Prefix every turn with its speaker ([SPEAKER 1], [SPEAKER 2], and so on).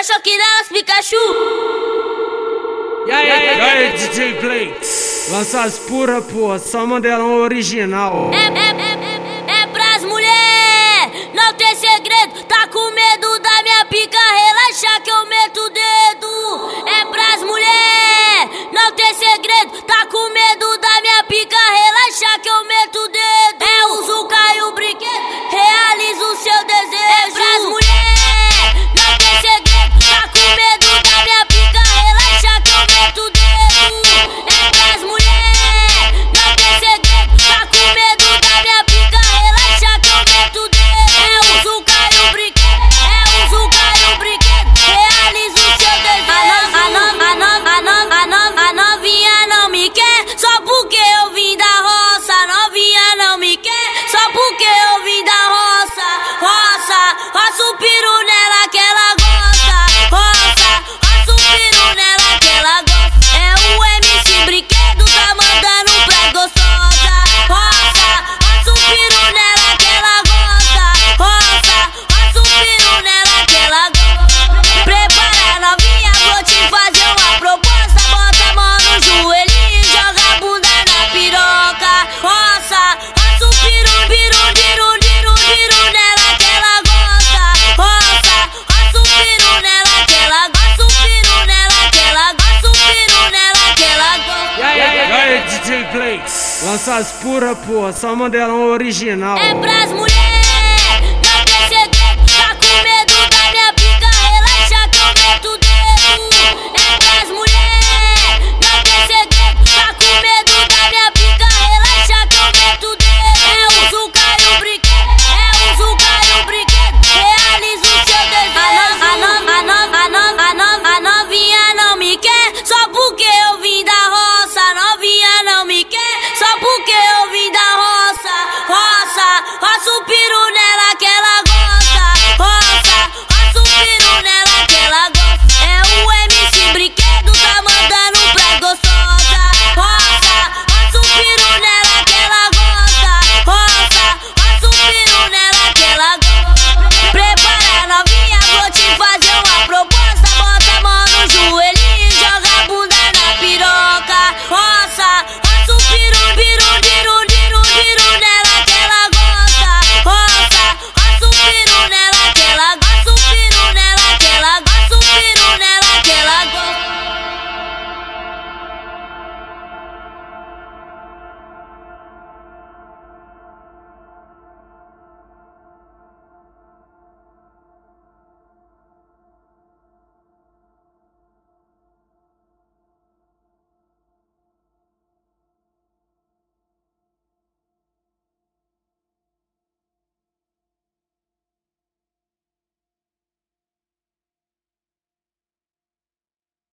[SPEAKER 1] choque nelas, Pikachu.
[SPEAKER 2] E aí, DJ Play? Lança as pura, pô, só modelão original.
[SPEAKER 1] É pras mulher, não tem segredo. Tá com medo da minha pica, relaxa que eu meto o dedo. É pras mulher, não tem segredo. Tá com medo da minha pica, relaxa que eu meto o dedo. É o Zuka e o brinquedo, realiza o seu desejo. É pras mulher, não tem segredo. Tá com medo da minha pica, relaxa que eu meto o dedo. É pras mulher, não tem segredo. Tá com medo da minha pica, relaxa que eu meto o dedo. É o Zuka e o brinquedo, é o Zuka e o brinquedo, realiza o seu desejo. A novinha não me quer só porque eu vim da roça. A novinha não me quer só porque eu vim da roça. Roça o peru nela que ela gosta. Roça o peru nela que ela gosta. É o MC Brinquedo, tá mandando pra gostosa. Roça o peru nela que ela gosta. Roça o peru nela que ela gosta. Prepara novinha, vou te fazer uma proposta. Bota a mão no joelhinho e joga a bunda na piroca. Roça o peru nela que ela gosta. Roça o peru nela que ela gosta. O peru nela que ela gosta. O peru nela que ela gosta.
[SPEAKER 2] E aí, DJ Play? Lança as pura, pô, só modelão original.
[SPEAKER 1] É pras mulher.